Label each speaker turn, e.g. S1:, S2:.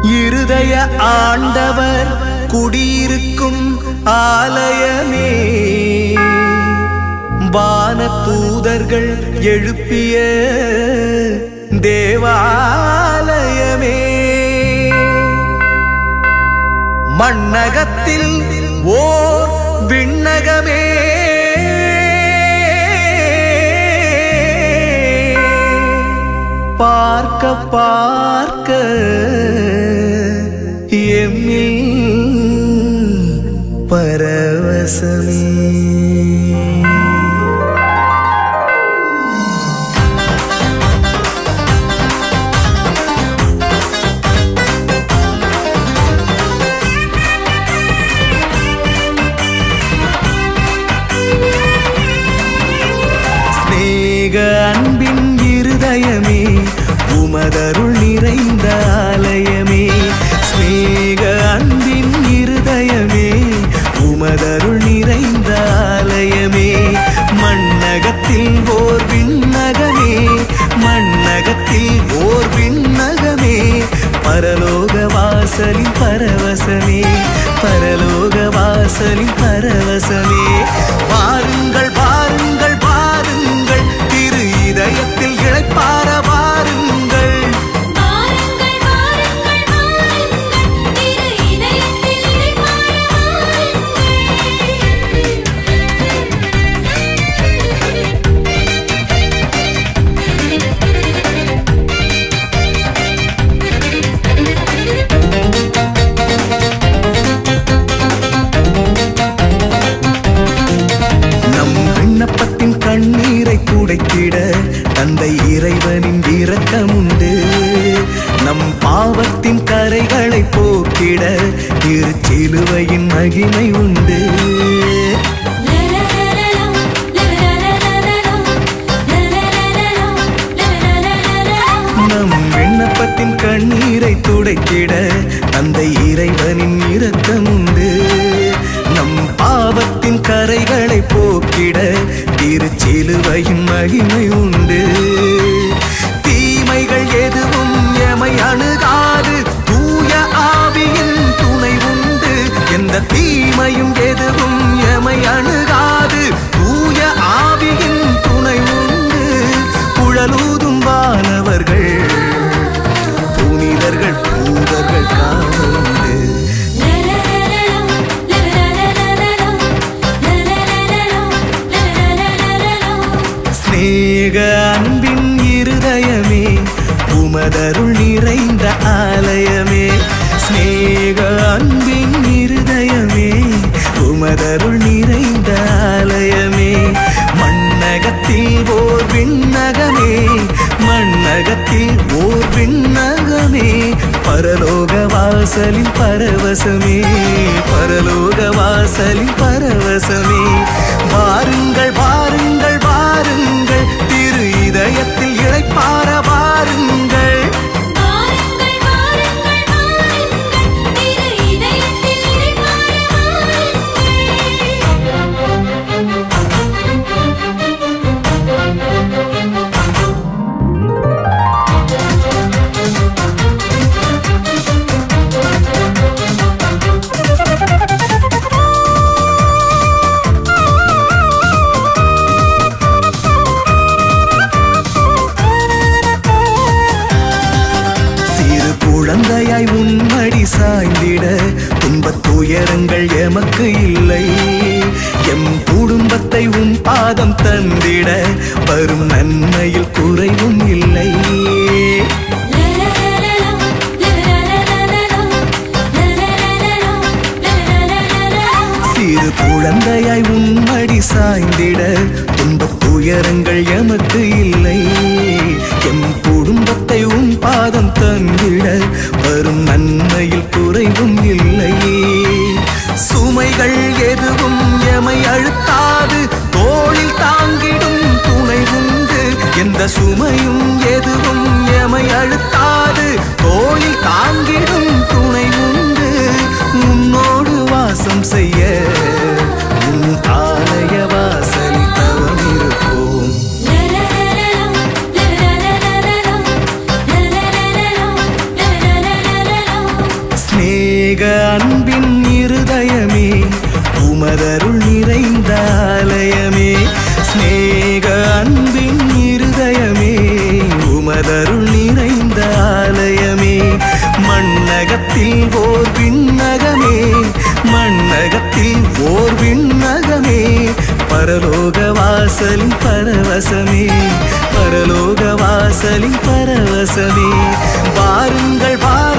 S1: இருதய ஆண்டவர் குடியிருக்கும் ஆலயமே, வான தூதர்கள் எழுப்பிய தேவாலயமே, மண்ணகத்தில் ஓர் விண்ணகமே, பார்க்க பார்க்க எம்மில் பரவசமே. ஸ்நேக அன்பின் இருதயமே, உமதருள் நிறைந்த ஆலயமே, ஸ்நேக அன்பின் இருதயமே, உமதருள் நிறைந்த ஆலயமே, மண்ணகத்தில் ஓர் விண்ணகமே, மண்ணகத்தில் ஓர் விண்ணகமே, பரலோக வாசலின் பரவசமே, பரலோக வாசலின் பரவசமே. வாருங்கள் வாருங்கள் வாருங்கள், திரு இதயத்தில் இளைப்பார வாருங்கள். கண்ணீரை துடைத்திட தந்தை இறைவனின் இரக்கமுண்டு, நம் பாவத்தின் கரைகளை போக்கிட திருச்சிலுவையின் மகிமை உண்டு. நம் விண்ணப்பத்தின் கண்ணீரை துடைத்திட தந்தை இறைவனின் இரக்கமுண்டு, நம் பாவத்தின் கரைகளை போக்கிட திருச்சிலுவையின் மகிமை உண்டு. தீமைகள் எதுவும் எமை அணுகாது, தூய ஆவியின் துணை உண்டு. எந்த தீமையும் எதுவும் எமை அணுகாது, தூய ஆவியின் துணை உண்டு. குழலூதும் வானவர்கள், புனிதர்கள், தூதர்கள் காவல் உண்டு. ஸ்நேக அன்பின் இருதயமே, உமதருள் நிறைந்த ஆலயமே, ஸ்நேக அன்பின் இருதயமே, உமதருள் நிறைந்த ஆலயமே, மண்ணகத்தில் ஓர் விண்ணகமே, மண்ணகத்தில் ஓர் விண்ணகமே, பரலோக வாசலின் பரவசமே, பரலோக வாசலின் பரவசமே. வாருங்கள் வாருங்கள் வாருங்கள், திரு இதயத்தில் இளைப்பார வாருங்கள். குழந்தையாய் உன்மடி சாய்ந்திட துன்பத் துயரங்கள் எமக்கு இல்லை, எம் குடும்பத்தை உன் பாதம் தந்திட வரும் நன்மையில் குறைவும் இல்லை. சிறு குழந்தையாய் உன்மடி சாய்ந்திட துன்பத் துயரங்கள் எமக்கு இல்லை, எம் குடும்பத்தை உன் பாதம் தந்திட வரும் நன்மையில் குறைவும் இல்லை. சுமைகள் எதுவும் எமை அழுத்தாது, தோளில் தாங்கிடும் துணை உண்டு. எந்த சுமையும் எதுவும் எமை அழுத்தாது, தோளில் தாங்கிடும் துணை உண்டு. உன்னோடு வாசம் செய்ய உன் ஆலய வாசலில் தவம் இருப்போம். ஸ்நேக அன்பின் இருதயமே உமதருள் நிறைந்த ஆலயமே ஸ்நேக அன்பின் இருதயமே உமதருள் நிறைந்த ஆலயமே மண்ணகத்தில் ஓர் விண்ணகமே மண்ணகத்தில் ஓர் விண்ணகமே பரலோக வாசலின் பரவசமே பரலோக வாசலின் பரவசமே வாருங்கள்